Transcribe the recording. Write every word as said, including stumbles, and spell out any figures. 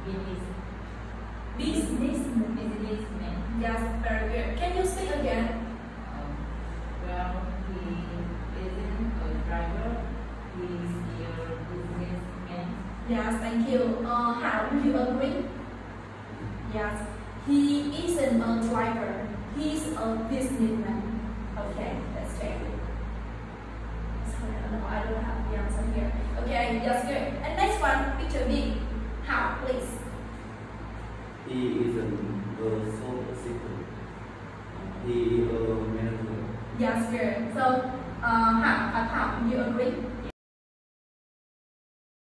Businessman. Businessman. Yes, very good. Can you speak again? Um, well, he isn't a driver. He's a businessman. Yes, thank you. Uh, how do you agree? Yes, he isn't a driver. He's a businessman. Okay, that's great. Sorry, I don't know. I don't have the answer here. Okay, that's good. And next one, picture B. How, please? He isn't a solicitor. He is a manager. Yes, good. So, uh, how, how, how you agree?